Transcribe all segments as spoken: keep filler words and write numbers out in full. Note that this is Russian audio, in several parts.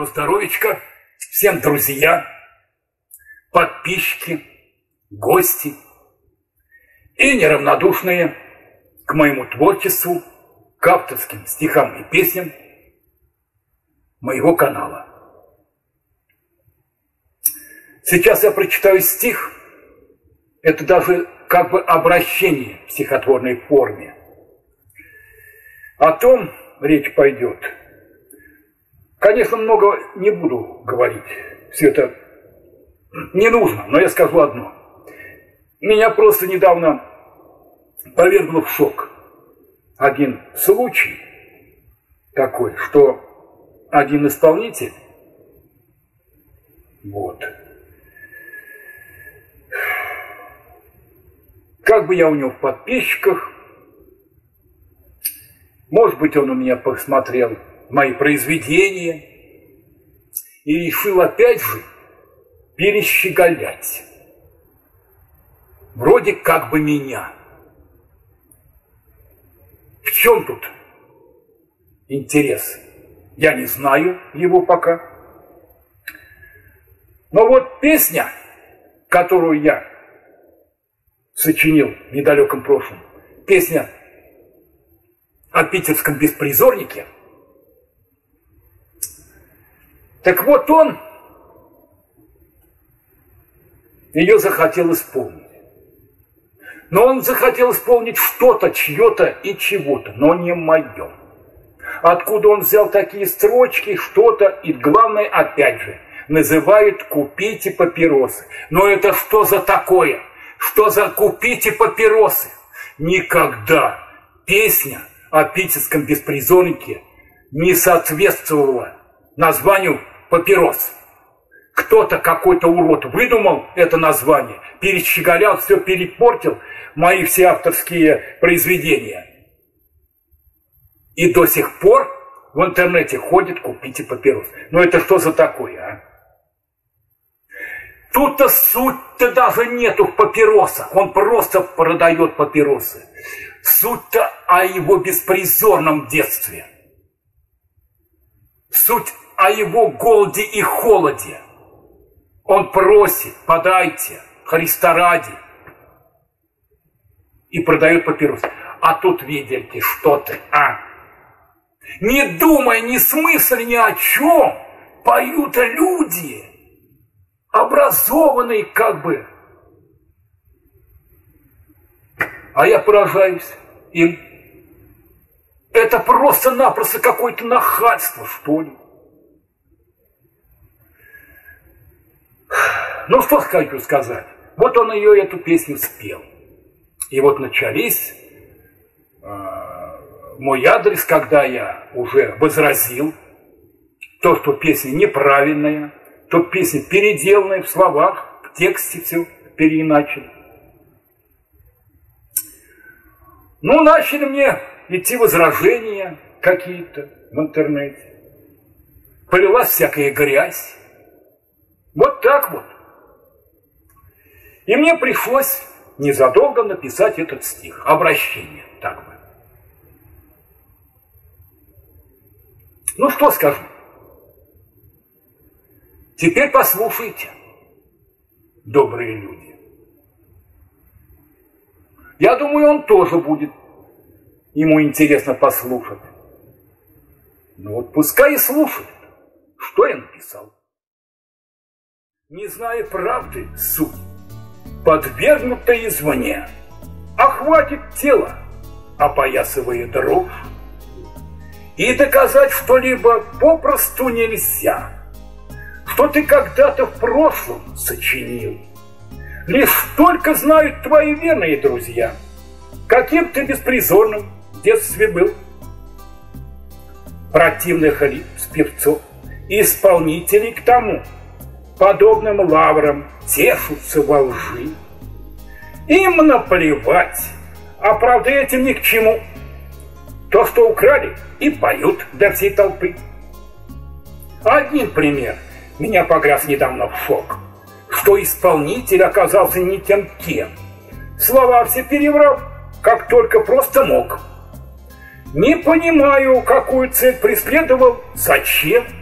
здоровичка, всем друзья, подписчики, гости и неравнодушные к моему творчеству, к авторским стихам и песням моего канала. Сейчас я прочитаю стих, это даже как бы обращение в стихотворной форме. О том речь пойдет. Конечно, много не буду говорить, все это не нужно, но я скажу одно. Меня просто недавно повергло в шок один случай такой, что один исполнитель, вот, как бы я у него в подписчиках, может быть, он у меня посмотрел мои произведения и решил опять же перещеголять. Вроде как бы меня. В чем тут интерес? Я не знаю его пока. Но вот песня, которую я сочинил в недалеком прошлом, песня о питерском беспризорнике. Так вот он ее захотел исполнить. Но он захотел исполнить что-то, чье-то и чего-то, но не мое. Откуда он взял такие строчки, что-то, и главное, опять же, называют «купите папиросы». Но это что за такое? Что за «купите папиросы»? Никогда песня о питерском беспризорнике не соответствовала названию «папирос». Кто-то, какой-то урод выдумал это название, перещеголял, все перепортил, мои все авторские произведения. И до сих пор в интернете ходит «купите папирос». Ну это что за такое, а? Тут-то суть-то даже нету в папиросах, он просто продает папиросы. Суть-то о его беспризорном детстве. Суть о его голоде и холоде. Он просит, подайте, Христа ради. И продает папиросы. А тут, видите, что ты, а? Не думая, ни смысла, ни о чем, поют люди, образованные как бы. А я поражаюсь им. Это просто-напросто какое-то нахальство, что ли. Ну, что хочу сказать. Вот он ее, эту песню спел. И вот начались э, мой адрес, когда я уже возразил то, что песня неправильная, то песня переделанная в словах, в тексте все переиначили. Ну, начали мне идти возражения какие-то в интернете. Полилась всякая грязь. Вот так вот. И мне пришлось незадолго написать этот стих, обращение, так бы. Ну, что скажу? Теперь послушайте, добрые люди. Я думаю, он тоже будет, ему интересно послушать. Ну вот пускай и слушает, что я написал. Не зная правды суть, подвергнута извне, охватит тело, опоясывая дрожь, и доказать что-либо попросту нельзя, что ты когда-то в прошлом сочинил. Лишь только знают твои верные друзья, каким ты беспризорным в детстве был. Противных лиц, певцов и исполнителей к тому, подобным лаврам тешутся во лжи. Им наплевать, а правда этим ни к чему. То, что украли, и поют для всей толпы. Один пример меня погряз недавно в шок, что исполнитель оказался не тем кем. Слова все переврал, как только просто мог. Не понимаю, какую цель преследовал, зачем.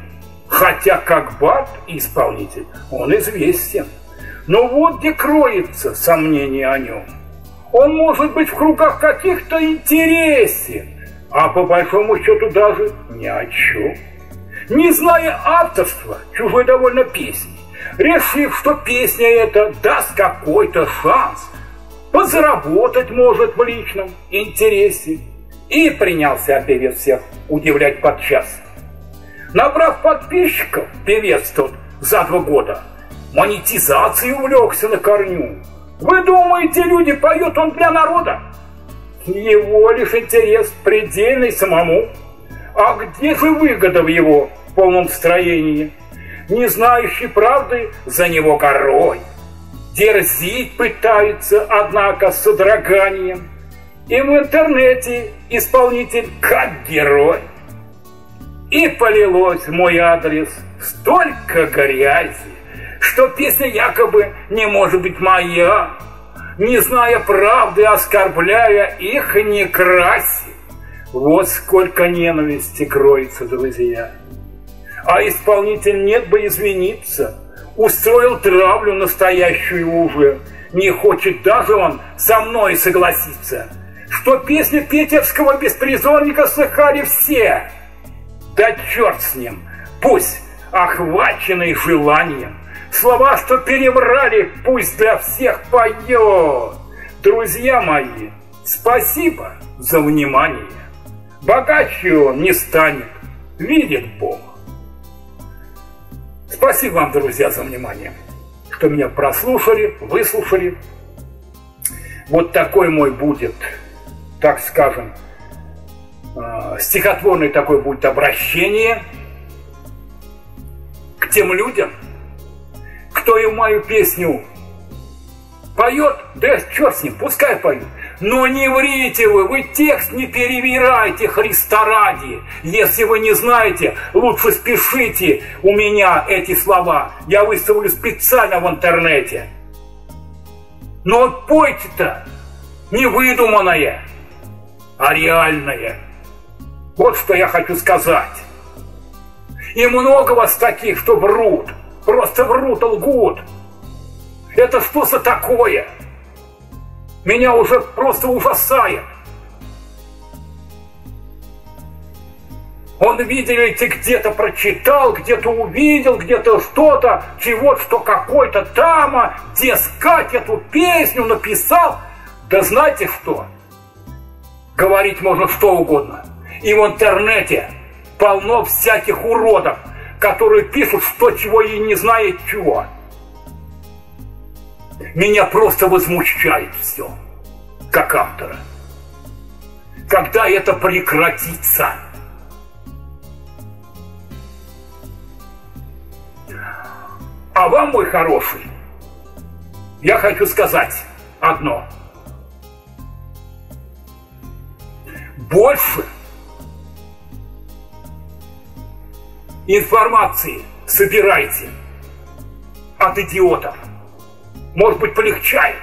Хотя как бард и исполнитель он известен. Но вот где кроется сомнение о нем. Он может быть в кругах каких-то интересен, а по большому счету даже ни о чем. Не зная авторства чужой довольно песни, решив, что песня эта даст какой-то шанс, подзаработать может в личном интересе, и принялся певец всех удивлять подчас. Набрав подписчиков, певец тот за два года монетизацией увлекся на корню. Вы думаете, люди, поет он для народа? Его лишь интерес предельный самому. А где же выгода в его полном строении? Не знающий правды за него горой. Дерзить пытается, однако, с содроганием. И в интернете исполнитель как герой. И полилось в мой адрес столько грязи, что песня якобы не может быть моя, не зная правды, оскорбляя их, не краси. Вот сколько ненависти кроется, друзья. А исполнитель нет бы извиниться, устроил травлю настоящую уже. Не хочет даже он со мной согласиться, что песню питерского беспризорника слыхали все. Да черт с ним, пусть охваченный желанием, слова, что перебрали, пусть для всех поет. Друзья мои, спасибо за внимание. Богаче он не станет, видит Бог. Спасибо вам, друзья, за внимание, что меня прослушали, выслушали. Вот такой мой будет, так скажем, стихотворное такое будет обращение к тем людям, кто и мою песню поет, да черт с ним, пускай поют. Но не врите вы, вы текст не перевирайте, Христа ради. Если вы не знаете, лучше спешите у меня эти слова. Я выставлю специально в интернете. Но пойте-то не выдуманное, а реальное. Вот что я хочу сказать. И много вас таких, что врут. Просто врут, лгут. Это что за такое? Меня уже просто ужасает. Он, видите, где-то прочитал, где-то увидел, где-то что-то, чего, что какой-то там, дескать, эту песню написал. Да знаете что? Говорить можно что угодно. И в интернете полно всяких уродов, которые пишут, что чего и не знает чего. Меня просто возмущает все, как автора. Когда это прекратится? А вам, мой хороший, я хочу сказать одно. Больше информации собирайте от идиотов. Может быть, полегчает.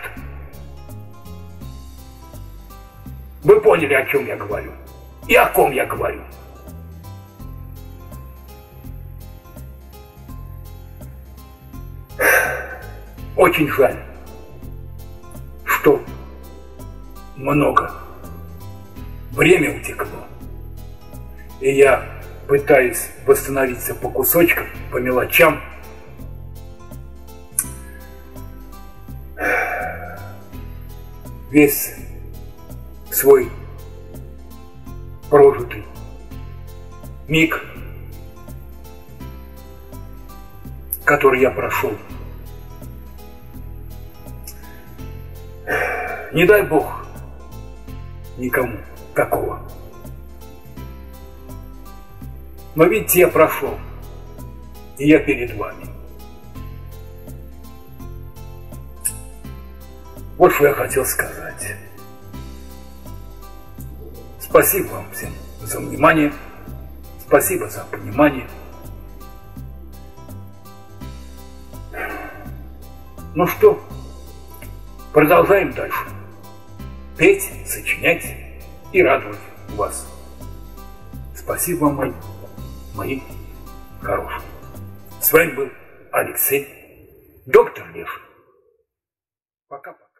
Вы поняли, о чем я говорю и о ком я говорю. Очень жаль, что много время утекло, и я пытаюсь восстановиться по кусочкам, по мелочам. Весь свой прожитый миг, который я прошел. Не дай Бог никому такого. Но видите, я прошел, и я перед вами. Вот что я хотел сказать. Спасибо вам всем за внимание. Спасибо за понимание. Ну что, продолжаем дальше. Петь, сочинять и радовать вас. Спасибо вам, мои, мои хорошие. С вами был Алексей, доктор Лешин. Пока-пока.